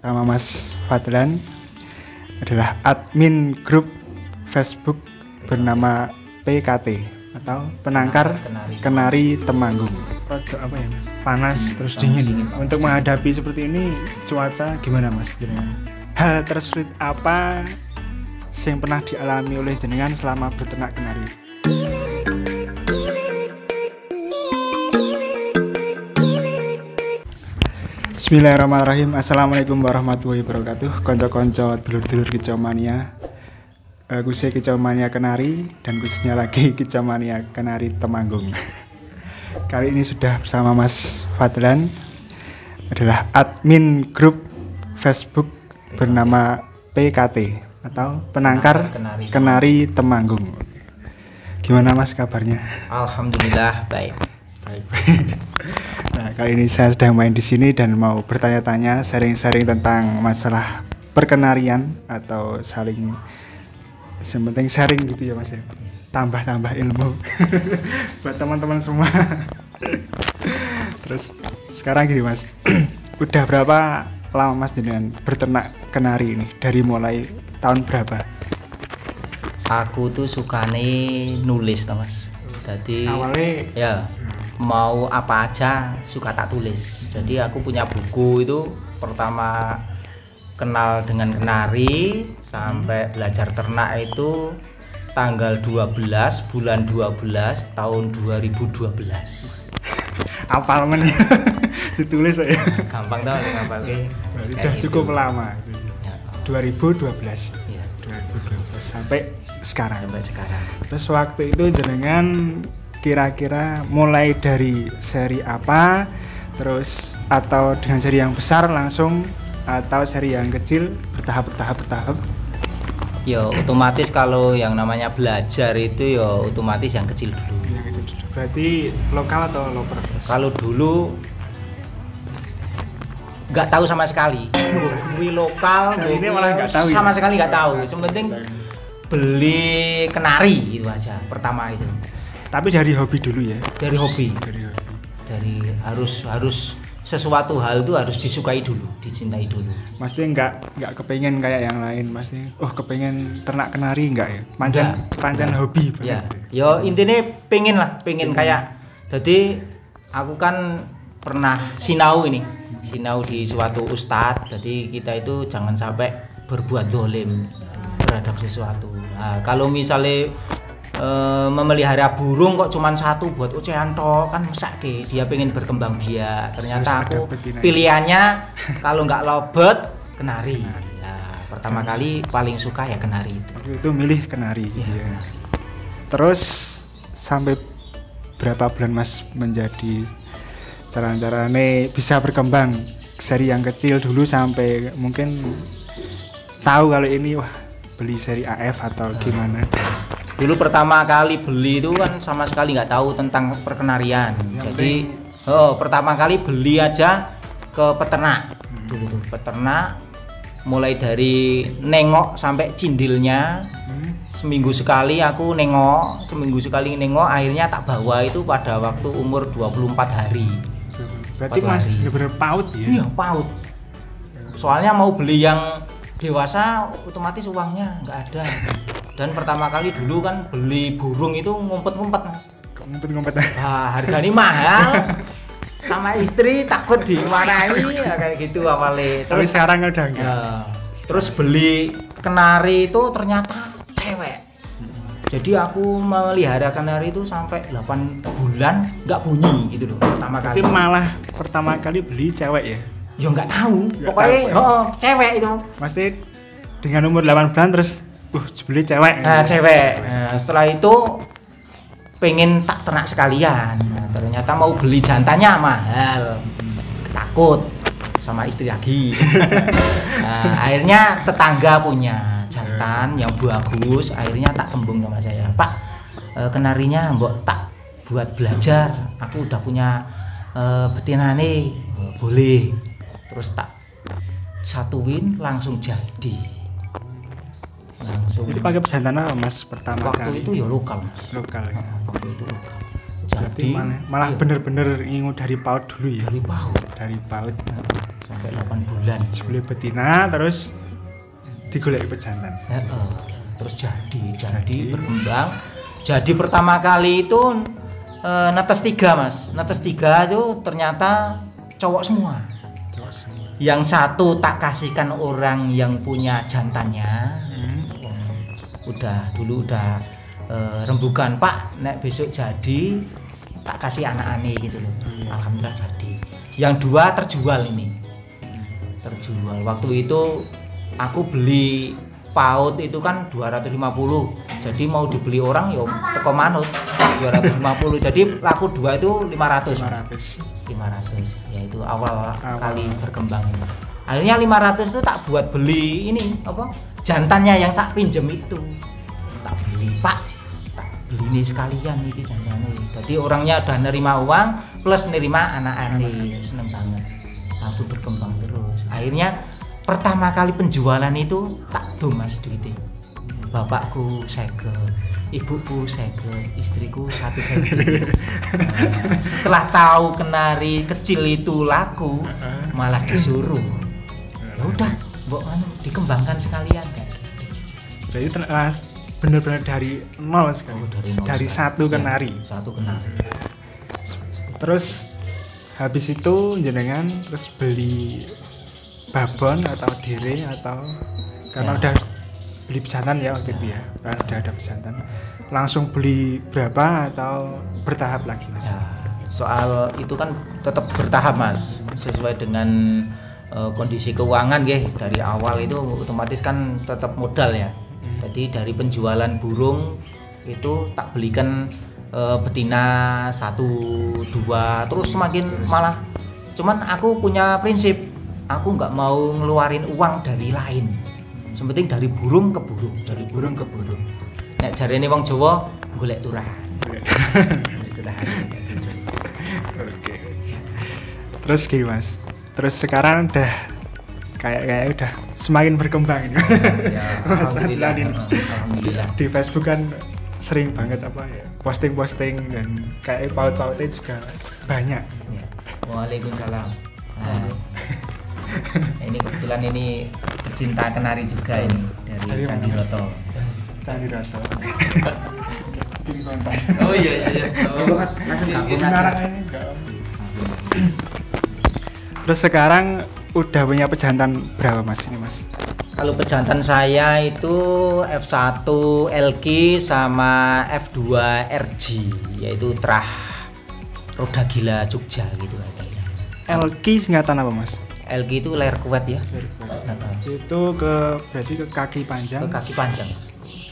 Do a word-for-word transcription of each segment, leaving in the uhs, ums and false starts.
bersama Mas Fadlan, adalah admin grup Facebook bernama P K T atau Penangkar Kenari, Kenari Temanggung. Produk apa ya Mas? Panas terus dingin. dingin. Untuk menghadapi seperti ini cuaca gimana Mas jenengan? Hal tersulit apa yang pernah dialami oleh jenengan selama berternak kenari? Bismillahirrahmanirrahim. Assalamualaikum warahmatullahi wabarakatuh. Konco-konco dulur-dulur Kicomania, uh, khususnya Kicomania Kenari dan khususnya lagi Kicomania Kenari Temanggung. Kali ini sudah bersama Mas Fadlan, adalah admin grup Facebook bernama P K T atau Penangkar Kenari, Kenari Temanggung. Gimana Mas kabarnya? Alhamdulillah baik. Baik. Nah, kali ini saya sedang main di sini dan mau bertanya-tanya, sharing-sharing tentang masalah perkenarian atau saling, yang penting sharing gitu ya Mas ya. Tambah-tambah ilmu buat teman-teman semua. Terus sekarang gini Mas, udah berapa lama Mas dengan berternak kenari ini? Dari mulai tahun berapa? Aku tuh sukane nulis toh Mas. Jadi awalnya ya mau apa aja suka tak tulis. Jadi aku punya buku itu pertama kenal dengan kenari sampai belajar ternak itu tanggal dua belas bulan dua belas tahun dua ribu dua belas. Apal men ditulis ya. Gampang tau ngapalke. Udah cukup itu. Lama. Ya. dua ribu dua belas. Ya. dua ribu dua belas sampai sekarang. Sampai sekarang. Terus waktu itu jenengan kira-kira mulai dari seri apa, terus atau dengan seri yang besar langsung atau seri yang kecil bertahap bertahap bertahap? Ya otomatis kalau yang namanya belajar itu ya otomatis yang kecil dulu. Yang kecil dulu. Berarti lokal atau loper? Kalau dulu nggak tahu sama sekali. Gue lokal, ini malah nggak tahu. Sama ya? sekali nggak tahu. Sementing beli kenari itu aja pertama itu. Tapi dari hobi dulu ya? Dari hobi. Dari hobi. Dari harus harus sesuatu hal itu harus disukai dulu, dicintai dulu. Pasti nggak nggak kepengen kayak yang lain, pasti. Oh kepengen ternak kenari nggak ya? Pancan ya, pancan ya. Hobi. Ya. Yo intinya pengen lah, pengen hmm. kayak. Jadi aku kan pernah sinau ini, sinau di suatu ustadz. Jadi kita itu jangan sampai berbuat zalim terhadap sesuatu. Nah, kalau misalnya E, memelihara burung kok cuman satu buat ocehan toh kan mesake, dia pengen berkembang biak. Ternyata aku pilihannya kalau nggak lobet kenari. Ya, pertama hmm. kali paling suka ya kenari itu. Waktu itu milih kenari gitu ya. Ya. Terus sampai berapa bulan Mas menjadi cara-carane bisa berkembang seri yang kecil dulu sampai mungkin tahu kalau ini wah beli seri A F atau gimana? Dulu pertama kali beli itu kan sama sekali nggak tahu tentang perkenarian. Yang Jadi oh pertama kali beli aja ke peternak. Hmm. Dulu tuh peternak mulai dari nengok sampai cindilnya. Hmm. Seminggu sekali aku nengok, seminggu sekali nengok, akhirnya tak bawa itu pada waktu umur dua puluh empat hari. Berarti masih bener paut ya? Iya, paut. Soalnya mau beli yang dewasa otomatis uangnya nggak ada. Dan pertama kali dulu kan beli burung itu ngumpet-ngumpet Mas. Ngumpet-ngumpet. Nah, harganya mahal. Sama istri takut dimarahi ya kayak gitu awalnya. Terus tapi sekarang udah enggak. Ya, terus beli kenari itu ternyata cewek. Jadi aku melihara kenari itu sampai delapan bulan nggak bunyi gitu loh pertama kali. Jadi malah pertama kali beli cewek ya? Ya nggak tahu. Gak Pokoknya tahu, ya? Oh, cewek itu. Pasti dengan umur delapan bulan terus Uh, beli cewek. Nah, cewek. Nah, setelah itu pengen tak ternak sekalian. Nah, ternyata mau beli jantannya mahal. Takut sama istri lagi. Nah, akhirnya tetangga punya jantan yang bagus. Akhirnya tak tembung sama saya, Pak. E, kenarinya mbok tak buat belajar. Aku udah punya e, betina nih. E, boleh. Terus tak satuin langsung jadi. Langsung. Itu pakai pejantan apa Mas pertama waktu kali? Waktu itu ya lokal Mas. Lokal ya. Nah, waktu itu lokal. Jadi malah, malah iya. bener-bener ingu dari paut dulu ya. Dari paut. Dari paut. Nah. sampai delapan bulan. Jebule betina terus digoleki pejantan. Heeh. Terus jadi, jadi Jadi. berkembang. Jadi pertama kali itu e, netes tiga mas, netes tiga itu ternyata cowok semua. Cowok semua. Yang satu tak kasihkan orang yang punya jantannya. Hmm. Udah dulu udah e, rembukan Pak, nek besok jadi tak kasih anak-anak gitu loh. Iya. Alhamdulillah jadi. Yang dua terjual ini, terjual. Waktu itu aku beli paut itu kan dua ratus lima puluh, jadi mau dibeli orang ya teko manut dua ratus lima puluh, jadi laku dua itu lima ratus. lima ratus. lima ratus, ya itu awal, Awal. kali berkembang ini. Akhirnya lima ratus itu tak buat beli ini apa jantannya yang tak pinjem itu, tak beli Pak, tak beli ini sekalian itu jantannya. Jadi orangnya udah nerima uang plus nerima anak-anak, seneng banget, langsung berkembang terus. Akhirnya pertama kali penjualan itu tak do mas duitnya. Bapakku segel, ibuku segel, istriku satu segel. Nah, setelah tahu kenari kecil itu laku, malah disuruh. Ya udah, mbok anu dikembangkan sekalian kan. Berarti ten- ah, benar-benar dari nol sekali. Oh, dari dari, nol satu sekali. kenari. Ya, satu kenari. Terus habis itu jenengan terus beli babon atau dere atau karena Ya. udah beli pejantan ya waktu itu ya, kan udah ada pejantan. Langsung beli berapa atau bertahap lagi mas? Ya, soal itu kan tetap bertahap mas, sesuai dengan uh, kondisi keuangan ya. Dari awal itu otomatis kan tetap modal ya. Jadi dari penjualan burung itu tak belikan uh, betina satu dua terus semakin malah. Cuman aku punya prinsip, aku nggak mau ngeluarin uang dari lain. Sepenting dari burung ke burung, dari burung ke burung. Nek jarene wong Jawa golek turahan. Golek turahan. Oke. Terus gini mas, terus sekarang udah kayak kayak udah semakin berkembang ini. Ya, Mas alhamdulillah. Adnan ini. Alhamdulillah. Di Facebook kan sering banget apa ya posting-posting dan kayak paut-pautnya juga banyak. Ya. Waalaikumsalam. Nah, ini kebetulan ini pecinta kenari juga ini dari Dari mana, Candi Mas? Roto. Candi Roto. Bikin konten. Oh iya iya iya. Oh, Mas, langsung gabung aja. Beneran ini enggak. Terus sekarang udah punya pejantan berapa mas ini mas? Kalau pejantan saya itu F satu L G sama F dua R G, yaitu terah roda gila Jogja gitu katanya. L K singkatan apa mas? L G itu layar kuat ya. Heeh. Itu ke berarti ke kaki panjang. Ke kaki panjang. Mas.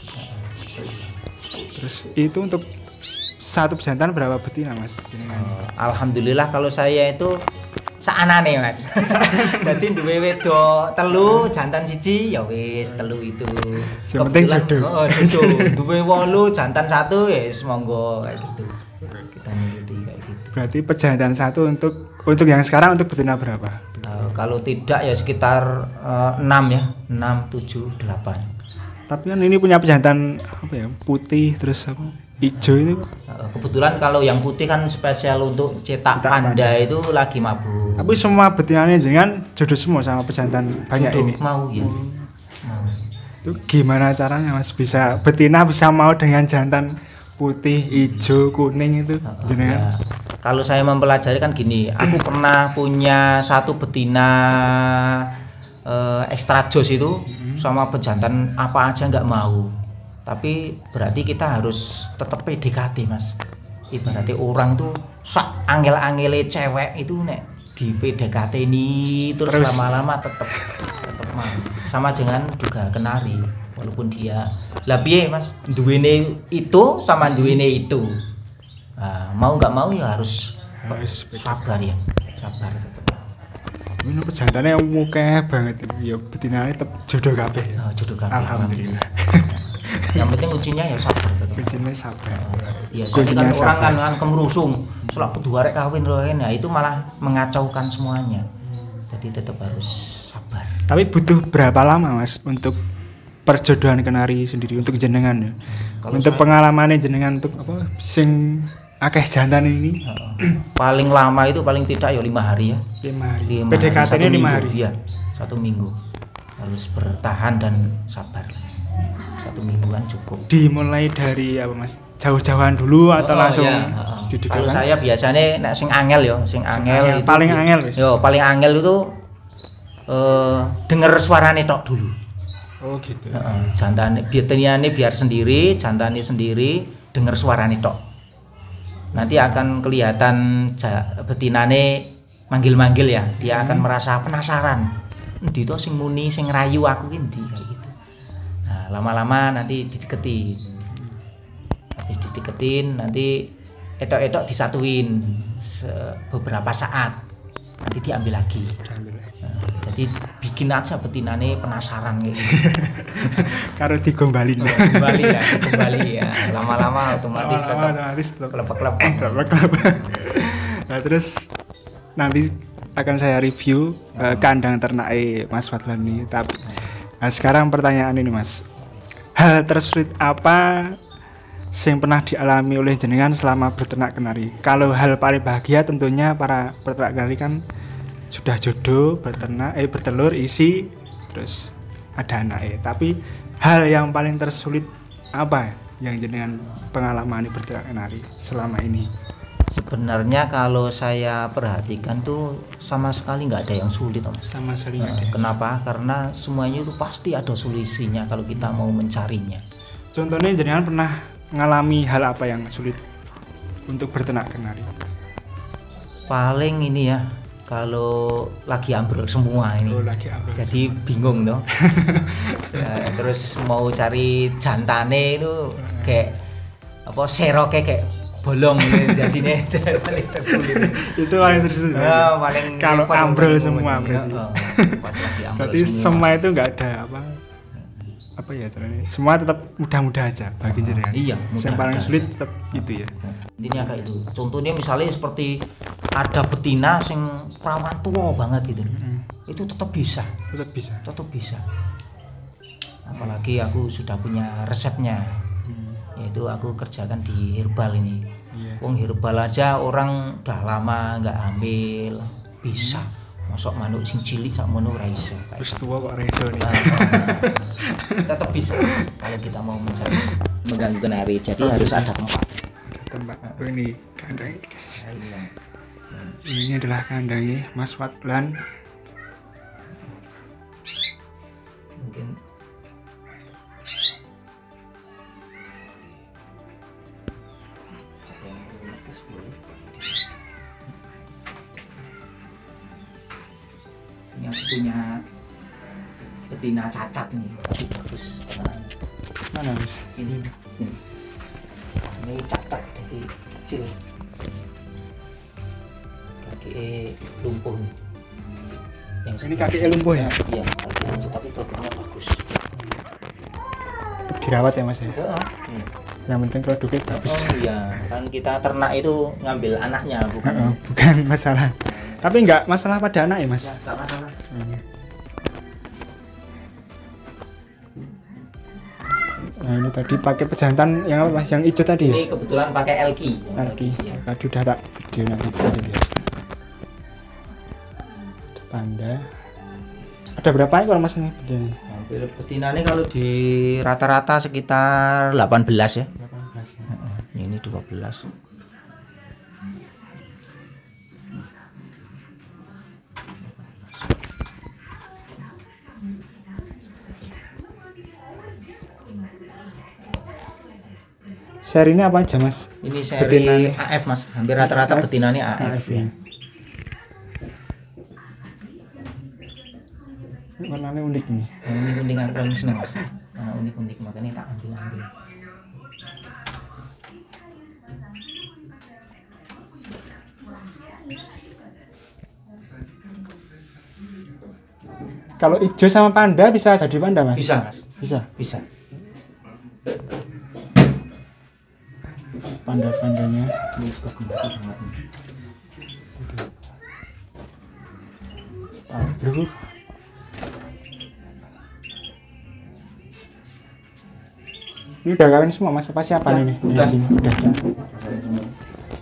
Terus itu untuk satu pejantan berapa betina mas? Jenengan? Oh, alhamdulillah kalau saya itu saanane mas. Jadi duwe wedok telu jantan siji ya wis telu itu. Yang penting Kebetulan- jodoh. Oh, jodoh. Duwe wolu jantan satu ya wis monggo kayak gitu. Kita nuruti kayak gitu. Berarti pejantan satu untuk untuk yang sekarang untuk betina berapa? Nah, kalau tidak ya sekitar eh, enam ya, enam, tujuh, delapan. Tapi kan ini punya pejantan apa ya putih terus apa hijau itu. Eh, kebetulan kalau yang putih kan spesial untuk cetak Cetak panda, panda. itu lagi mabuk. Tapi semua betinanya jangan jodoh semua sama pejantan banyak Jodoh, ini. mau ya. Hmm. Mau. Itu gimana caranya mas bisa betina bisa mau dengan jantan putih, hijau, kuning itu Ya, jenengan? kalau saya mempelajari kan gini, aku pernah punya satu betina eh, extra jos itu sama pejantan apa aja nggak mau. Tapi berarti kita harus tetap P D K T mas. Ibaratnya orang tuh sak angel-angele cewek itu nek di P D K T ini terus, Terus. lama-lama tetap tetap mau. Sama dengan juga kenari, walaupun dia lah piye mas, duwene itu sama duwene itu. Nah, mau nggak mau ya harus Harus sabar ya, sabar tetap. ini pejantannya muka banget ya betinanya tetap jodoh kabeh. Oh, jodoh kabeh. Alhamdulillah. Yang penting kuncinya ya sabar tetap. Kuncinya sabar. Biasanya Kuncinya kan orang kan, sabar. kan kemerusung, selak kudu arek kawin loh ya itu malah mengacaukan semuanya. Jadi tetap harus sabar. Tapi butuh berapa lama mas untuk perjodohan kenari sendiri untuk jenengan ya? Kalau Untuk saya- pengalamannya jenengan untuk apa? Sing akeh jantan ini. Heeh. Paling lama itu paling tidak ya lima hari ya. lima hari. Lima P D K hari, T-nya satu lima minggu. hari. Iya, satu minggu. Harus bertahan dan sabar. Satu mingguan cukup. Dimulai dari apa Mas? Jauh-jauhan dulu atau Oh, langsung iya, heeh. didekatkan? Kalau saya biasanya nek sing angel ya, sing angel angel, itu paling angel wis. Yo, paling angel itu eh denger suarane tok dulu. Oh gitu. Heeh. Jantane bieteniane biar sendiri, jantane sendiri denger suarane tok. Nanti akan kelihatan ja, betinane manggil-manggil ya. Dia akan merasa penasaran. Endi to sing muni sing rayu aku ki endi kayak gitu. Nah, lama-lama nanti dideketin. Habis dideketin nanti etok-etok disatuin se- beberapa saat. Nanti diambil lagi. Nah, jadi bikin aja betinane penasaran kayak gitu. Karo digombalin. Kembali ya, kembali ya. Lama-lama otomatis Lama-lama tetap otomatis tetap kelepek-kelepek. Eh, kelapa-kelapa. Nah, terus nanti akan saya review uh, kandang ternak Mas Fadlan ini. Tapi nah, sekarang pertanyaan ini Mas, hal tersulit apa yang pernah dialami oleh jenengan selama berternak kenari? Kalau hal paling bahagia tentunya para peternak kenari kan sudah jodoh, berternak, eh bertelur, isi, terus ada anak eh. Tapi hal yang paling tersulit apa yang jenengan pengalaman berternak kenari selama ini? Sebenarnya kalau saya perhatikan tuh sama sekali nggak ada yang sulit, Mas. Sama sekali nggak Nah, ada. kenapa? Karena semuanya itu pasti ada solusinya kalau kita mau mencarinya. Contohnya jenengan pernah mengalami hal apa yang sulit untuk berternak kenari? Paling ini ya, kalau lagi ambrol semua ini. Oh, lagi apa? Jadi bingung toh. Saya terus mau cari jantane itu kayak apa seroknya kayak bolong gitu jadinya paling tersulit. Itu paling tersulit. Ya, paling Kalau repot ambrol untuk semua ngomongnya. berarti. Oh, pas lagi ambrol Berarti semua itu nggak ada apa apa ya caranya? Semua tetap mudah-mudah aja bagi jenengan. Iya, Yang mudah-mudah paling sulit aja. tetap itu ya. Intinya kayak itu. Contohnya misalnya seperti ada betina sing perawan tua banget gitu. Mm. Itu tetap bisa, Tetap bisa. tetap bisa. Apalagi aku sudah punya resepnya. Yaitu aku kerjakan di herbal ini. Iya. Wong herbal aja orang udah lama nggak hamil bisa. Masuk manuk sing cilik sak mono ora iso. Terus tua kok reso nih. Nah, tetap bisa kalau kita mau mencari mengganggu kenari. Jadi harus ada tempat. Tempat. Oh, ini kandang guys. Ini adalah kandangnya Mas Fadlan. Mungkin ada yang perlu notice boleh. Ini aku punya betina cacat nih. Bagus. Nah, Mana Mas? ini ini ini cacat dari kecil kaki lumpuh yang Ini kaki lumpuh ya? iya kaki lumpuh tapi produknya bagus. Dirawat ya Mas ya. Ya, hmm. Yang penting produknya bagus. Oh iya kan kita ternak itu ngambil anaknya bukan Heeh, bukan masalah. Tapi nggak masalah pada anak ya Mas. ya, nggak masalah. Hmm. Nah ini tadi pakai pejantan yang apa Mas? Yang hijau tadi ya? Ini kebetulan pakai Elki Lagi. ya. Tadi udah tak video nanti bisa dilihat. Ada panda. Ada berapa ekor Mas ini bedanya? Hampir betina ini kalau di rata-rata sekitar delapan belas ya. delapan belas ya. Heeh, ini dua belas. Seri ini apa aja Mas? Ini seri Betina nih. A F Mas, hampir rata-rata betina ini A F, A F, ya. ya. Ini warnanya unik nih. Yang ini unik aku paling seneng Mas. Nah, unik-unik makanya tak ambil-ambil. Kalau hijau sama panda bisa jadi panda Mas? Bisa Mas, Bisa. bisa. Panda-pandanya. Ini juga kembali banget nih. Star Blue. Ini udah kawin semua Mas? Apa siapa Udah, ini? udah. Ini, udah.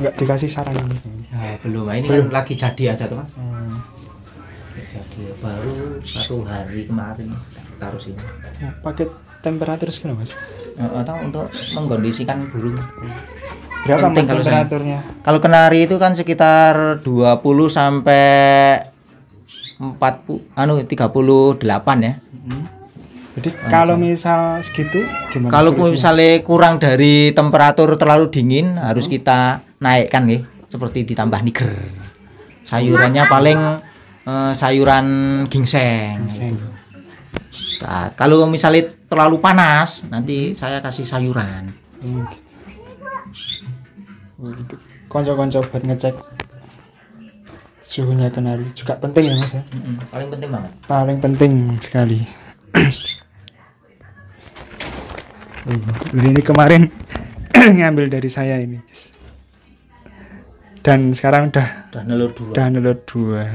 nggak dikasih saran ini? Ya, belum. Nah, ini belum. kan lagi jadi aja tuh Mas. Hmm. Jadi baru satu hari kemarin taruh sini. Nah, pakai temperatur segala Mas? Atau untuk mengkondisikan burung. Berapa Mas Penting kalau saya. temperaturnya? Kalau kenari itu kan sekitar dua puluh sampai empat puluh anu tiga puluh delapan ya. Hmm. Jadi kalau misal segitu gimana? Kalau solusinya? misalnya kurang dari temperatur terlalu dingin hmm. harus kita naikkan nih, seperti ditambah niger. Sayurannya paling eh, sayuran ginseng. Ginseng. Gitu. Nah, kalau misalnya terlalu panas nanti saya kasih sayuran. Hmm. Gitu. Konco-konco buat ngecek suhunya kenari juga penting ya Mas ya? Mm-mm, paling penting banget. Paling penting sekali. Ini kemarin ngambil dari saya ini guys. Dan sekarang udah Udah nelur dua. udah nelur dua.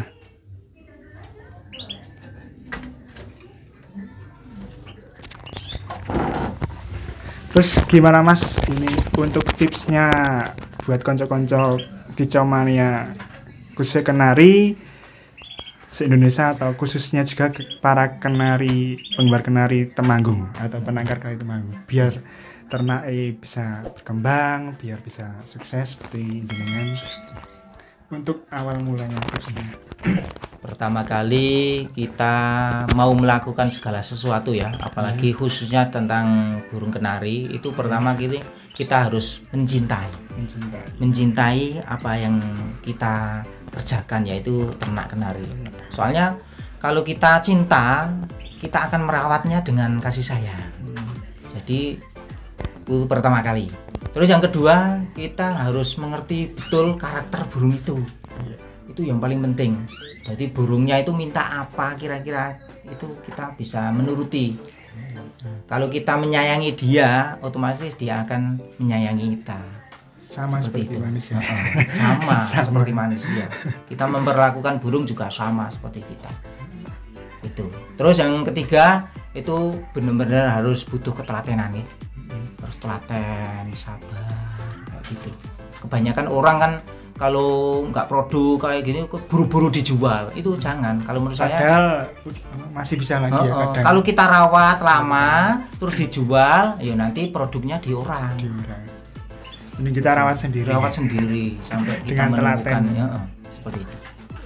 Terus gimana Mas ini untuk tipsnya buat konco-konco kicau mania khususnya kenari se-Indonesia atau khususnya juga para kenari penggemar kenari Temanggung atau penangkar kenari Temanggung biar ternak eh, bisa berkembang, biar bisa sukses seperti jenengan untuk awal mulanya tipsnya. Pertama kali kita mau melakukan segala sesuatu ya, apalagi khususnya tentang burung kenari itu pertama kali kita harus mencintai. Mencintai. Mencintai apa yang kita kerjakan yaitu ternak kenari. Soalnya kalau kita cinta, kita akan merawatnya dengan kasih sayang. Jadi itu pertama kali. Terus yang kedua, kita harus mengerti betul karakter burung itu. Itu yang paling penting. Jadi burungnya itu minta apa kira-kira itu kita bisa menuruti. Kalau kita menyayangi dia, otomatis dia akan menyayangi kita. Sama seperti, seperti itu. manusia. Sama, Sama. seperti manusia. Kita memperlakukan burung juga sama seperti kita. Itu. Terus yang ketiga itu benar-benar harus butuh ketelatenan ya. Harus telaten, sabar, kayak gitu. Kebanyakan orang kan kalau nggak produk kayak gini buru-buru dijual, itu jangan. Kalau menurut saya Padahal masih bisa lagi oh, ya oh, kadang. kalau kita rawat lama terus dijual, ya nanti produknya diorang. Diurang. Ini kita rawat sendiri. Rawat sendiri sampai kita Dengan menemukan telaten. ya, oh, seperti itu.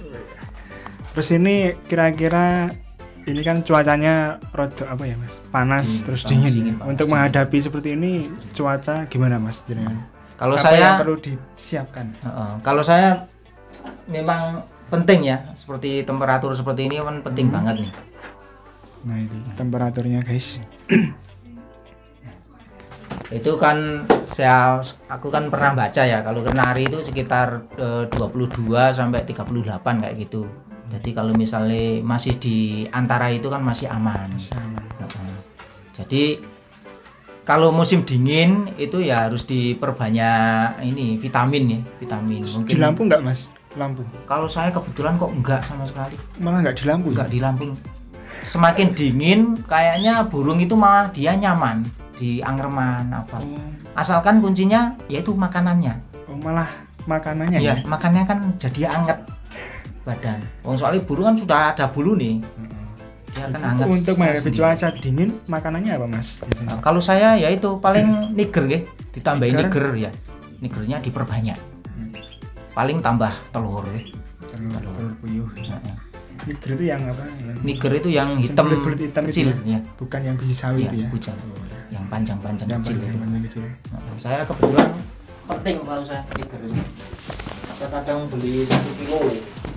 Terus ini kira-kira ini kan cuacanya rada apa ya Mas? Panas Hmm, terus panas, dingin. dingin, panas, Untuk dingin. menghadapi seperti ini cuaca gimana Mas jenengan? Kalau Apa saya yang perlu disiapkan? uh, kalau saya memang penting ya, seperti temperatur seperti ini kan penting Hmm. banget nih. Nah ini temperaturnya guys. Itu kan saya aku kan pernah baca ya, kalau kenari itu sekitar uh, dua puluh dua sampai tiga puluh delapan kayak gitu. Jadi kalau misalnya masih di antara itu kan masih aman. Sama. Uh-uh. Jadi kalau musim dingin itu ya harus diperbanyak ini vitamin ya, vitamin. Mungkin Di lampu nggak Mas? Lampu. kalau saya kebetulan kok enggak sama sekali, Malah nggak di lampu. enggak di lamping. Semakin dingin kayaknya burung itu malah dia nyaman di angkerman apa. Oh, Asalkan kuncinya yaitu makanannya. oh, malah makanannya Iya, ya. makannya kan jadi anget badan. Oh, soalnya burung kan sudah ada bulu nih. Dia akan anget. Untuk menghadapi sendiri. cuaca dingin makanannya apa Mas? Biasanya? Nah, kalau saya ya itu paling niger ya, ditambahin Niger? niger ya. Nigernya diperbanyak. Paling tambah telur ya. Telur, telur puyuh. Nah, Niger itu yang apa? Yang niger itu yang hitam bulat-bulat hitam kecil itu ya. bukan yang biji sawi Iya, itu ya. bukan. Yang panjang-panjang Yang kecil itu. panjang-panjang kecil. Nah, saya kebetulan penting kalau saya niger itu. Kadang-kadang beli satu kilo. Ya.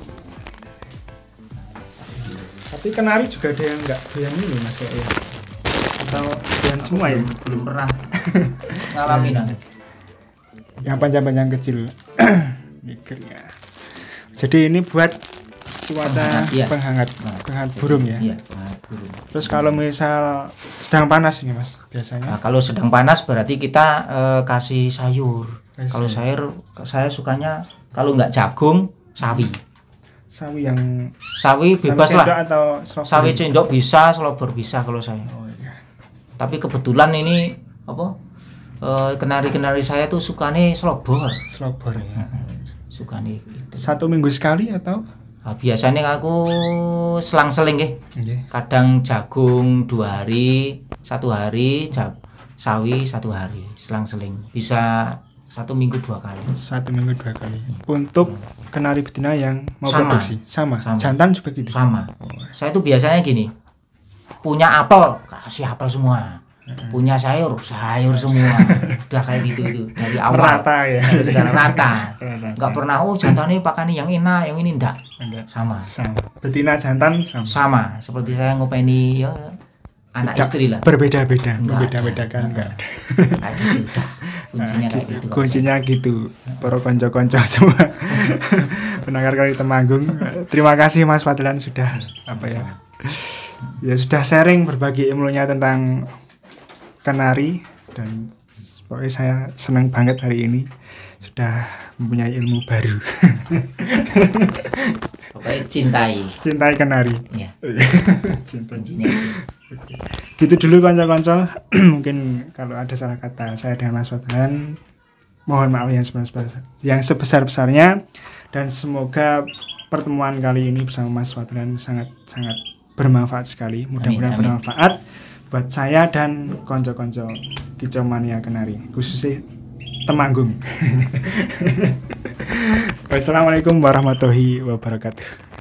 Tapi kenari juga ada yang nggak doyan ini Mas kayaknya. Atau doyan semua ya? belum, belum pernah ngalamin nanti. Yang panjang-panjang kecil. Niger ya. Jadi ini buat cuaca Penghangat, iya. penghangat, Nah, penghangat burung ya. Iya, penghangat burung. Terus kalau misal sedang panas ini Mas biasanya. Nah, kalau sedang panas berarti kita eh, kasih sayur. Kasih Kalau sayur saya sukanya kalau nggak jagung, sawi. Sawi yang Sawi bebas sawi lah. sendok atau strawberry? Sawi cendok bisa, selobor bisa kalau saya. Oh iya. Tapi kebetulan ini apa? eh, kenari-kenari saya tuh sukane slobor. Slobor ya. Sukane itu. Satu minggu sekali atau? Nah, biasanya aku selang-seling nggih. Nggih. Kadang jagung dua hari, satu hari, jag sawi satu hari, selang-seling. Bisa satu minggu dua kali. Satu minggu dua kali. Untuk kenari betina yang mau Sama. produksi sama. Sama. Jantan juga gitu. Sama. Saya tuh biasanya gini. Punya apel, kasih apel semua. Punya sayur, sayur semua. Udah kayak gitu itu dari awal. Rata ya. Sampai sekarang rata. Rata. Enggak pernah oh jantan ini pakai yang enak, yang ini enggak. Enggak. Sama. Sama. Betina jantan sama. Sama, seperti saya ngopeni ya anak Tidak istri lah. Berbeda-beda, Enggak membeda-bedakan ada. enggak ada. Kayak gitu udah. Kuncinya kayak gitu. Kuncinya gitu. Para konco-konco semua. Pendengar kali Temanggung. Terima kasih Mas Fadlan sudah apa ya? Ya sudah sharing berbagi ilmunya tentang kenari dan pokoknya saya senang banget hari ini sudah mempunyai ilmu baru. Pokoknya cintai. Cintai kenari. Ya, Cintai. kuncinya itu. Gitu dulu konco-konco. Mungkin kalau ada salah kata saya dengan Mas Fadlan, mohon maaf yang sebesar yang sebesar-besarnya dan semoga pertemuan kali ini bersama Mas Fadlan sangat sangat bermanfaat sekali. Mudah-mudahan Amin, amin. bermanfaat buat saya dan konco-konco Kicau Mania Kenari khususnya Temanggung. Wassalamualaikum warahmatullahi wabarakatuh.